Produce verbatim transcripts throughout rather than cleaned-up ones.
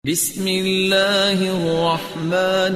بسم اللہ الرحمن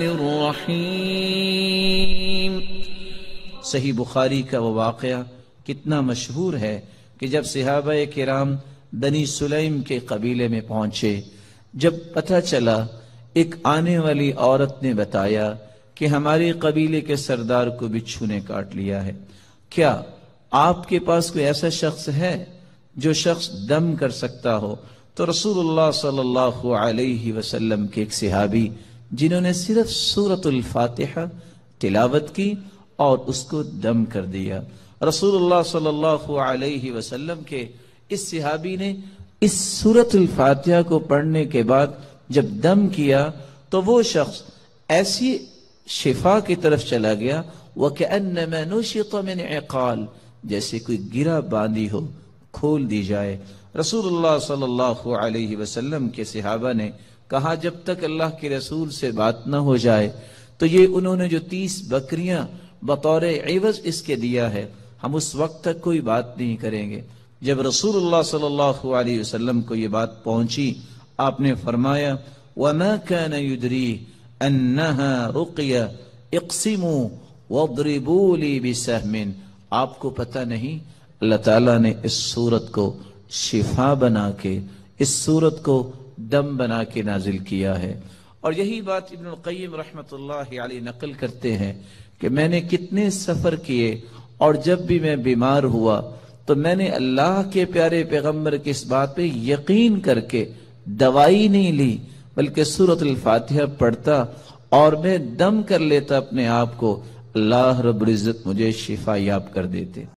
الرحیم۔ صحیح بخاری کا وہ واقعہ کتنا مشہور ہے کہ جب صحابہ کرام بنی سلیم کے قبیلے میں پہنچے، جب پتہ چلا ایک آنے والی عورت نے بتایا کہ ہمارے قبیلے کے سردار کو بچھو نے کاٹ لیا ہے، کیا آپ کے پاس کوئی ایسا شخص ہے جو شخص دم کر سکتا ہو؟ تو رسول اللہ صلی اللہ علیہ وسلم کے ایک صحابی جنہوں نے صرف سورۃ الفاتحہ تلاوت کی اور اس کو دم کر دیا، رسول اللہ صلی اللہ علیہ وسلم کے اس صحابی نے اس سورۃ الفاتحہ کو پڑھنے کے بعد جب دم کیا تو وہ شخص ایسی شفا کی طرف چلا گیا وَكَأَنَّمَا نُشِطَ مِنْ عِقَالٍ، جیسے کوئی گرہ باندھی ہو کھول دی جائے۔ رسول اللہ صلی اللہ علیہ وسلم کے صحابہ نے کہا جب تک اللہ کے رسول سے بات نہ ہو جائے تو یہ انہوں نے جو تیس بکریاں بطور عوض اس کے دیا ہے، ہم اس وقت تک کوئی بات نہیں کریں گے۔ جب رسول اللہ صلی اللہ علیہ وسلم کو یہ بات پہنچی، آپ نے فرمایا وَمَا كَانَ يُدْرِي أَنَّهَا رُقْيَ اقْسِمُوا وَاضْرِبُوا لِي بِسَهْمٍ، آپ کو پتہ نہیں اللہ تعالیٰ نے اس صورت کو شفا بنا کے، اس صورت کو دم بنا کے نازل کیا ہے۔ اور یہی بات ابن القیم رحمۃ اللہ علیہ نقل کرتے ہیں کہ میں نے کتنے سفر کیے اور جب بھی میں بیمار ہوا تو میں نے اللہ کے پیارے پیغمبر کی اس بات پہ یقین کر کے دوائی نہیں لی بلکہ سورۃ الفاتحہ پڑھتا اور میں دم کر لیتا اپنے آپ کو، اللہ رب العزت مجھے شفا یاب کر دیتے۔